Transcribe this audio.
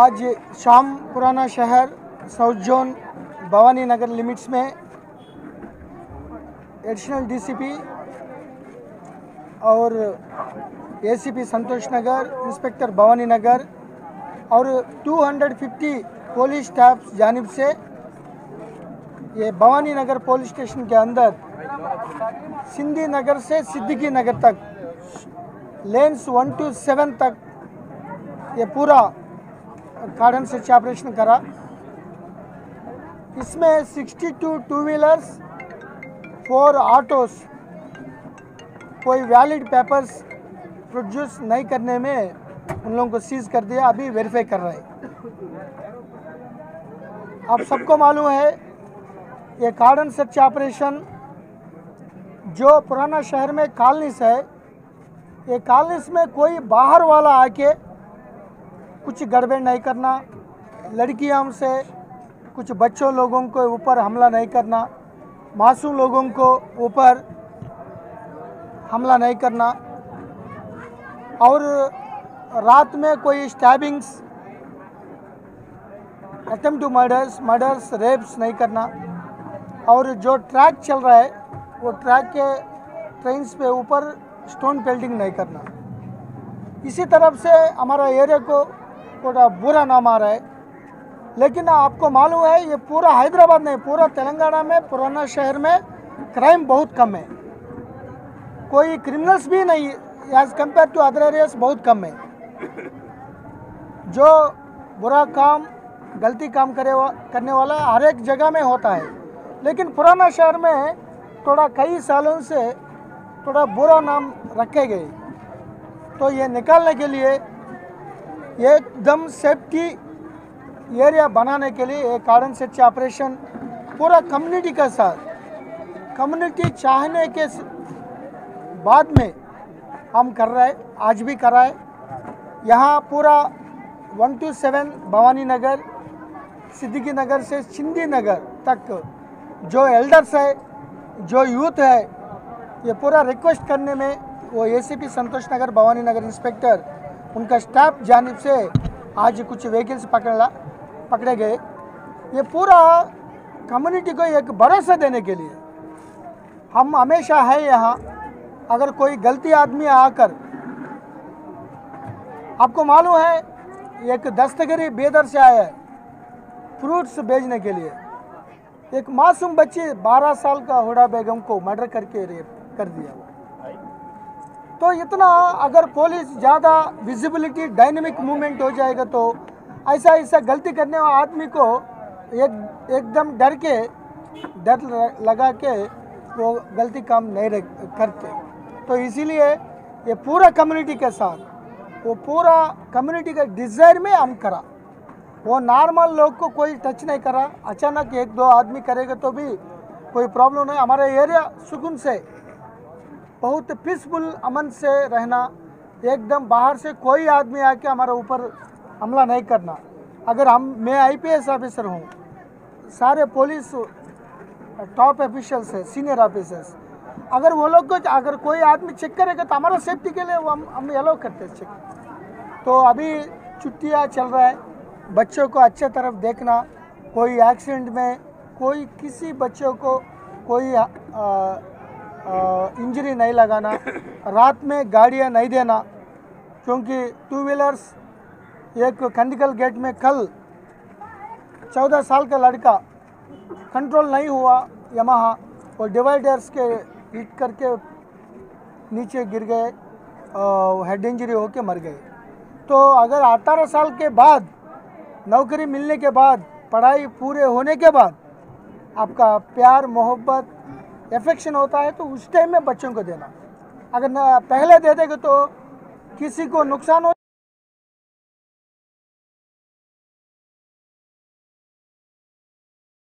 आज शाम पुराना शहर south zone Bhavani Nagar limits में एडिशनल डीसीपी और एसीपी संतोष नगर, इंस्पेक्टर भवानी नगर और 250 पुलिस स्टाफ जानिब से ये भवानी नगर पुलिस स्टेशन के अंदर सिंधी नगर से सिद्दीकी नगर तक लेन्स 1 to 7 तक ये पूरा कार्डन सर्च ऑपरेशन करा। इसमें 62 टू व्हीलर्स, 4 ऑटोस कोई वैलिड पेपर्स प्रोड्यूस नहीं करने में उन लोगों को सीज कर दिया। अभी वेरीफाई कर रहे हैं। आप सबको मालूम है ये कार्डन सर्च ऑपरेशन जो पुराना शहर में कॉलोनीस है, ये कॉलोनीस में कोई बाहर वाला आके कुछ गड़बड़ नहीं करना, लड़कियों से कुछ बच्चों लोगों के ऊपर हमला नहीं करना, मासूम लोगों को ऊपर हमला नहीं करना और रात में कोई stabbings, attempt to murders, rapes नहीं करना और जो ट्रैक चल रहा है वो ट्रैक के ट्रेन्स पे ऊपर स्टोन पेल्टिंग नहीं करना। इसी तरफ से हमारा एरिया को थोड़ा बुरा नाम आ रहा है। लेकिन आपको मालूम है ये पूरा हैदराबाद नहीं, पूरा तेलंगाना में पुराना शहर में क्राइम बहुत कम है, कोई क्रिमिनल्स भी नहीं as compare to other areas, बहुत कम है। जो बुरा काम, गलती काम करने वाला हर एक जगह में होता है, लेकिन पुराना शहर में थोड़ा कई सालों से थोड़ा बुरा नाम रखे गए। तो ये निकालने के लिए एकदम सेफ्टी एरिया बनाने के लिए एक कार्डन सर्च ऑपरेशन पूरा कम्युनिटी के साथ, कम्युनिटी चाहने के बाद में हम कर रहे हैं, आज भी कर रहा है। यहाँ पूरा 1 to 7 भवानी नगर, सिद्दीकी नगर से सिंधी नगर तक जो एल्डर्स है, जो यूथ है, ये पूरा रिक्वेस्ट करने में वो एसीपी संतोष नगर भवानी नगर इंस्पेक्टर उनका स्टाफ जानिब से आज कुछ व्हीकल्स पकड़े गए। ये पूरा कम्युनिटी को एक भरोसा देने के लिए हम हमेशा है यहाँ। अगर कोई गलती आदमी आकर, आपको मालूम है एक दस्तगिरी बेदर से आया है फ्रूट्स बेचने के लिए, एक मासूम बच्ची 12 साल का हुडा बेगम को मर्डर करके रेप कर दिया। तो इतना अगर पुलिस ज़्यादा विजिबिलिटी, डायनेमिक मूवमेंट हो जाएगा तो ऐसा गलती करने वाला आदमी को एकदम डर लगा के वो गलती काम नहीं करते। तो इसीलिए ये पूरा कम्युनिटी के साथ, वो पूरा कम्युनिटी का डिज़ायर में हम करा। वो नॉर्मल लोग को कोई टच नहीं करा। अचानक 1-2 आदमी करेगा तो भी कोई प्रॉब्लम नहीं। हमारा एरिया सुकून से, बहुत पीसफुल, अमन से रहना, एकदम बाहर से कोई आदमी आके हमारे ऊपर हमला नहीं करना। अगर मैं आईपीएस ऑफिसर हूँ, सारे पुलिस टॉप ऑफिशियल्स है, सीनियर ऑफिसर्स, अगर वो लोग को अगर कोई आदमी चेक करेगा तो हमारा सेफ्टी के लिए हम अलाउ करते हैं चेक। तो अभी छुट्टियाँ चल रहा है, बच्चों को अच्छे तरफ देखना, कोई एक्सीडेंट में कोई किसी बच्चों को कोई इंजरी नहीं लगाना, रात में गाड़ियाँ नहीं देना, क्योंकि 2 व्हीलर्स एक कंदिकल गेट में कल 14 साल का लड़का कंट्रोल नहीं हुआ, यमहा और डिवाइडर्स के हिट करके नीचे गिर गए, हेड इंजरी होके मर गए। तो अगर 18 साल के बाद नौकरी मिलने के बाद, पढ़ाई पूरे होने के बाद आपका प्यार, मोहब्बत, एफेक्शन होता है तो उस टाइम में बच्चों को देना। अगर पहले दे देंगे तो किसी को नुकसान हो